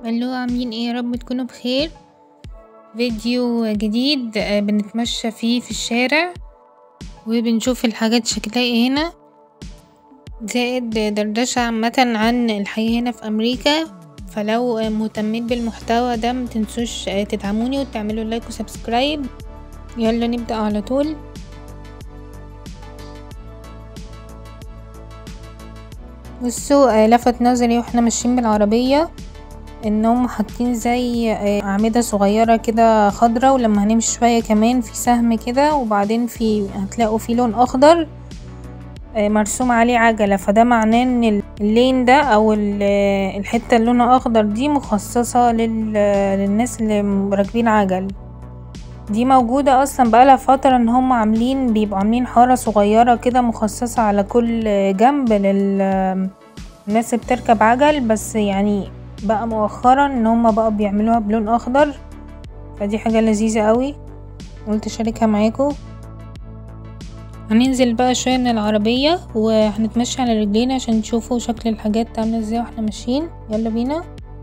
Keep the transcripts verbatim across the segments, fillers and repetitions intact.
الو، عاملين ايه؟ يا رب تكونوا بخير. فيديو جديد آه، بنتمشى فيه في الشارع وبنشوف الحاجات شكلها ايه هنا، زائد دردشة عامة عن الحياة هنا في امريكا. فلو آه، مهتمين بالمحتوى ده متنسوش آه، تدعموني وتعملوا لايك وسبسكرايب. يلا نبدأ على طول. بصوا، آه، لفت نظري واحنا ماشيين بالعربية انهم حاطين زي اعمدة صغيرة كده خضرة، ولما هنمشي شوية كمان في سهم كده، وبعدين في هتلاقوا في لون اخضر مرسوم عليه عجلة. فده معناه ان اللين ده او الحتة اللي لونها اخضر دي مخصصة للناس اللي راكبين عجل. دي موجودة اصلا بقالها فترة، ان هم عاملين بيبقوا عاملين حارة صغيرة كده مخصصة على كل جنب للناس اللي بتركب عجل. بس يعني بقى مؤخرا ان هم بقى بيعملوها بلون اخضر، فدي حاجة لذيذة قوي قلت اشاركها معاكم. هننزل بقى شوية من العربية وهنتمشى على رجلينا عشان تشوفوا شكل الحاجات عاملة ازاي واحنا ماشيين. يلا بينا.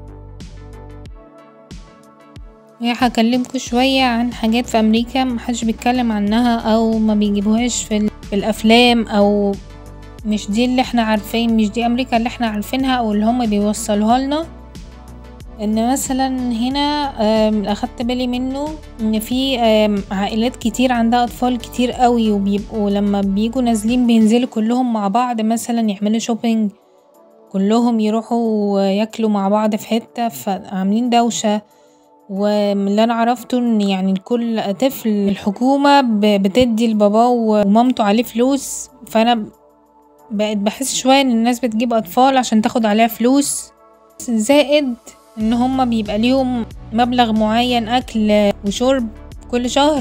هكلمكم شوية عن حاجات في امريكا محدش بيتكلم عنها او ما بيجيبوهاش في الافلام، او مش دي اللي احنا عارفين، مش دي امريكا اللي احنا عارفينها او اللي هم بيوصلوها لنا. ان مثلا هنا اخدت بالي منه ان في عائلات كتير عندها اطفال كتير قوي، وبيبقوا لما بيجوا نازلين بينزلوا كلهم مع بعض مثلا يعملوا شوبينج، كلهم يروحوا ياكلوا مع بعض في حتة، فعاملين دوشة. ومن اللي انا عرفته ان يعني كل طفل الحكومة بتدي لباباه ومامته عليه فلوس. فانا بقيت بحس شوية ان الناس بتجيب اطفال عشان تاخد عليها فلوس، زائد ان هما بيبقى ليهم مبلغ معين اكل وشرب كل شهر.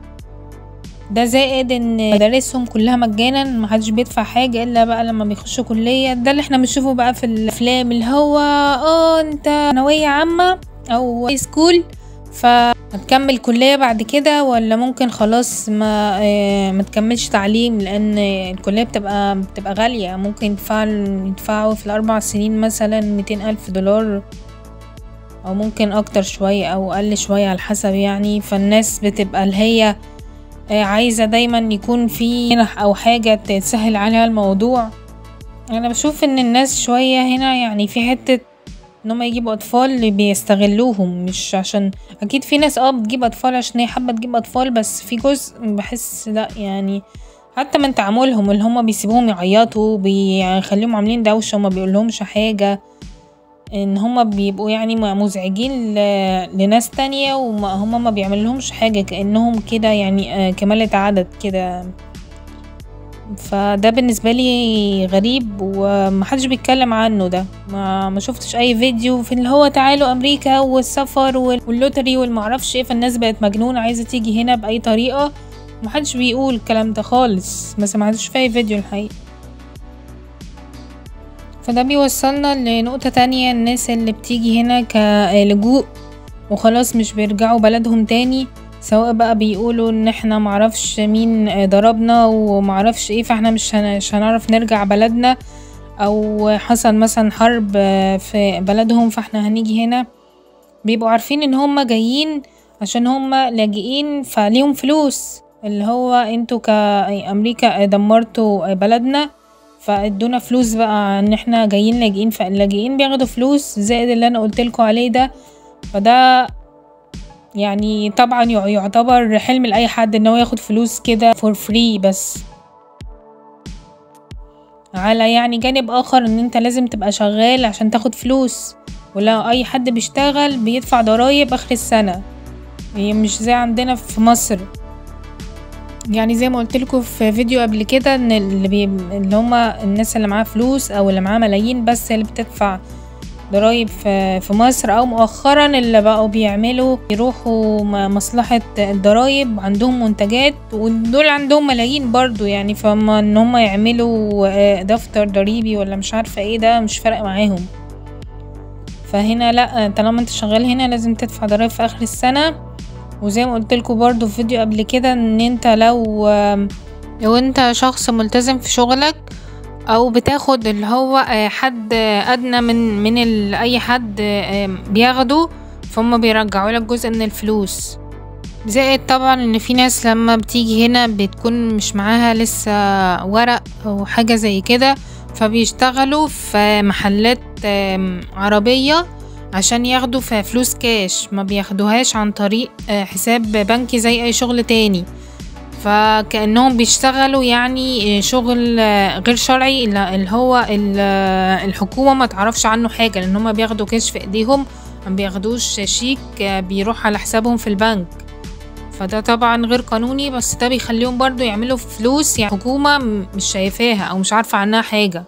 ده زائد ان مدارسهم كلها مجانا، محدش بيدفع حاجة الا بقى لما بيخشوا كلية. ده اللي احنا بنشوفه بقى في الافلام، اللي هو اه انت ثانوية عامة او هاي سكول فهتكمل كلية بعد كده، ولا ممكن خلاص ما اه ما تكملش تعليم، لان الكلية بتبقى بتبقى غالية. ممكن يدفعوا يدفعوا في الاربع سنين مثلا ميتين الف دولار، او ممكن اكتر شوية او اقل شوية على حسب يعني. فالناس بتبقى اللي هي عايزة دايما يكون في منح او حاجة تسهل عليها الموضوع. انا بشوف ان الناس شوية هنا يعني في حتة انهم يجيبوا اطفال اللي بيستغلوهم، مش عشان اكيد في ناس اه بتجيب اطفال عشان هي حابة تجيب اطفال، بس في جزء بحس لا يعني حتى من تعاملهم اللي هم بيسيبوهم يعيطوا، بيخليهم عاملين دوشة وما بيقولهمش حاجة، ان هما بيبقوا يعني مزعجين لناس تانية وهما ما بيعملهمش حاجة، كأنهم كده يعني كمالة عدد كده. فده بالنسبة لي غريب ومحدش بيتكلم عنه. ده ما, ما شفتش اي فيديو في اللي هو تعالوا امريكا والسفر واللوتري والمعرفش ايه، فالناس بقت مجنونة عايزة تيجي هنا بأي طريقة. محدش بيقول الكلام ده خالص، ما سمعتش في اي فيديو الحقيقة. فده بيوصلنا لنقطة تانية، الناس اللي بتيجي هنا كلجوء وخلاص مش بيرجعوا بلدهم تاني، سواء بقى بيقولوا ان احنا معرفش مين ضربنا ومعرفش ايه فاحنا مش هنعرف نرجع بلدنا، او حصل مثلا حرب في بلدهم فاحنا هنيجي هنا. بيبقوا عارفين ان هم جايين عشان هم لاجئين فليهم فلوس، اللي هو انتوا كأمريكا دمرتوا بلدنا فادونا فلوس بقى ان احنا جايين لاجئين، فاللاجئين بياخدوا فلوس زائد اللي انا قلتلكوا عليه ده. فده يعني طبعا يعتبر حلم لاي حد ان هو ياخد فلوس كده فور فري، بس على يعني جانب اخر ان انت لازم تبقى شغال عشان تاخد فلوس، ولا اي حد بيشتغل بيدفع ضرايب اخر السنة. هي مش زي عندنا في مصر، يعني زي ما قلت لكم في فيديو قبل كده ان اللي, بي... اللي هما الناس اللي معاها فلوس او اللي معاها ملايين بس اللي بتدفع ضرايب في... في مصر، او مؤخرا اللي بقوا بيعملوا يروحوا مصلحة الضرايب عندهم منتجات ودول عندهم ملايين برضو يعني، فما ان هما يعملوا دفتر ضريبي ولا مش عارفة ايه ده مش فارق معاهم. فهنا لا، طالما انت شغال هنا لازم تدفع ضرايب في اخر السنة. وزي ما قلت لكم برضو في فيديو قبل كده ان انت لو لو انت شخص ملتزم في شغلك او بتاخد اللي هو آه، حد آه، ادنى من من ال- اي حد آه، بياخده، فهم بيرجعوا لك جزء من الفلوس. زائد طبعا ان في ناس لما بتيجي هنا بتكون مش معاها لسه ورق او حاجة زي كده، فبيشتغلوا في محلات آم، عربية عشان ياخدوا فيها فلوس كاش، ما بياخدوهاش عن طريق آه، حساب بنكي زي اي شغل تاني. فكأنهم بيشتغلوا يعني شغل غير شرعي، اللي هو الحكومة ما تعرفش عنه حاجة، لان هم بياخدوا كاش في ايديهم، ما بياخدوش شيك بيروح على حسابهم في البنك. فده طبعا غير قانوني، بس ده بيخليهم برضو يعملوا فلوس يعني حكومة مش شايفاها او مش عارفة عنها حاجة.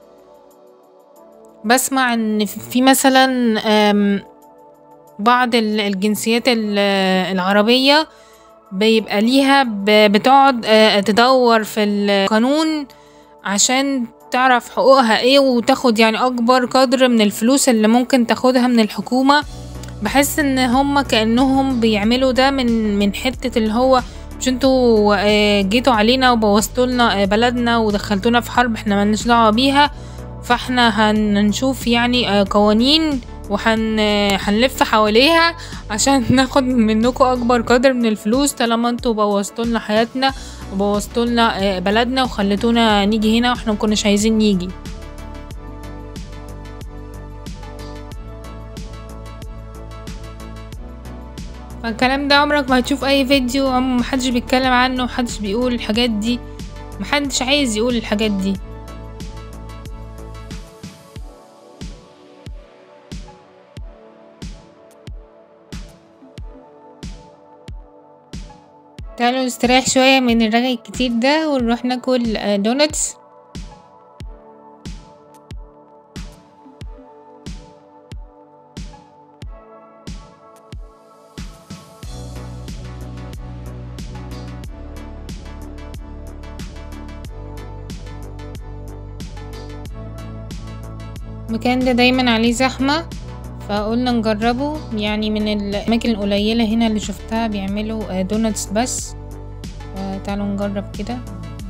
بسمع ان في مثلا بعض الجنسيات العربية بيبقى ليها بتقعد تدور في القانون عشان تعرف حقوقها ايه، وتاخد يعني اكبر قدر من الفلوس اللي ممكن تاخدها من الحكومة. بحس ان هم كأنهم بيعملوا ده من من حتة اللي هو مش انتوا جيتوا علينا وبوظتوا لنا بلدنا ودخلتونا في حرب احنا ملناش دعوة بيها، فاحنا هنشوف يعني قوانين وهن هنلف حواليها عشان ناخد منكم اكبر قدر من الفلوس، طالما انتوا بوظتوا لنا حياتنا وبوظتوا لنا بلدنا وخليتونا نيجي هنا واحنا مكناش عايزين نيجي. فالكلام ده عمرك ما هتشوف اي فيديو، عم محدش بيتكلم عنه، محدش بيقول الحاجات دي، محدش عايز يقول الحاجات دي. تعالوا نستريح شوية من الرغي الكتير ده ونروح ناكل دونتس. المكان ده دايما عليه زحمة، فقلنا نجربه، يعني من الأماكن القليلة هنا اللي شفتها بيعملوا دونتس بس، فتعالوا نجرب كده.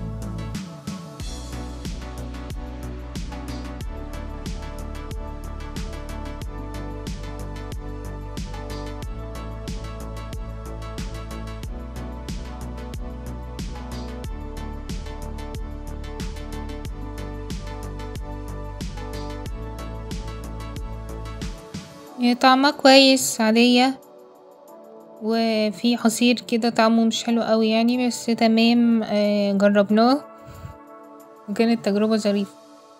هي طعمها كويس عادية، وفي عصير كده طعمه مش حلو قوي يعني، بس تمام. آه جربناه وكانت تجربة ظريفة.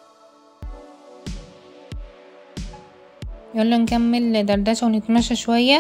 يلا نكمل دردشة ونتمشى شوية.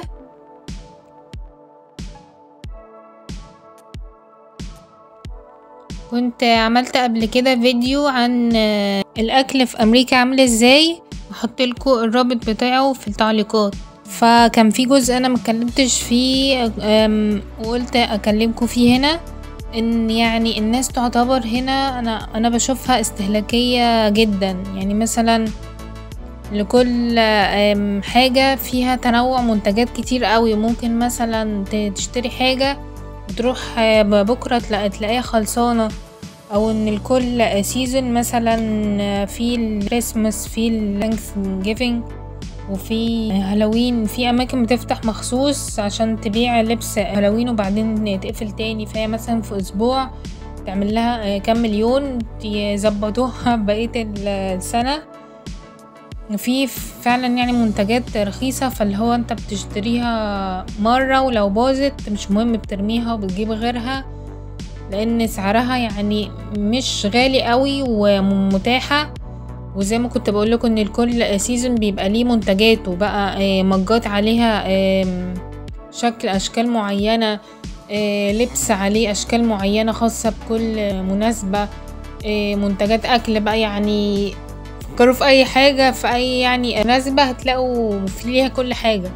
كنت عملت قبل كده فيديو عن آه الأكل في أمريكا عامل ازاي، هحط لكم الرابط بتاعه في التعليقات. فكان في جزء انا متكلمتش فيه وقلت اكلمكم فيه هنا، ان يعني الناس تعتبر هنا انا انا بشوفها استهلاكية جدا. يعني مثلا لكل حاجة فيها تنوع منتجات كتير قوي، ممكن مثلا تشتري حاجة وتروح بكرة تلاقيها خلصانة، او ان الكل سيزون مثلا في الكريسماس في الثانكس جيفينج وفي هالوين، في اماكن بتفتح مخصوص عشان تبيع لبس هالوين وبعدين تقفل تاني، فهي مثلا في اسبوع تعمل لها كام مليون يظبطوها بقية السنة. في فعلا يعني منتجات رخيصة، فاللي هو انت بتشتريها مرة ولو باظت مش مهم بترميها وبتجيب غيرها، لان سعرها يعني مش غالي قوي ومتاحة. وزي ما كنت بقول لكم ان الكل سيزون بيبقى ليه منتجات، وبقى مجات عليها شكل اشكال معينة، لبس عليه اشكال معينة خاصة بكل مناسبة، منتجات اكل بقى، يعني فكروا في اي حاجة في اي يعني مناسبة هتلاقوا في ليها كل حاجة.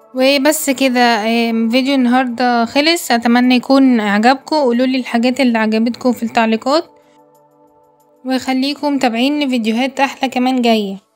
وبس كده. آم، فيديو النهاردة خلص، اتمنى يكون اعجبكم. قولولي الحاجات اللي عجبتكم في التعليقات، وخليكم متابعين لفيديوهات احلى كمان جاية.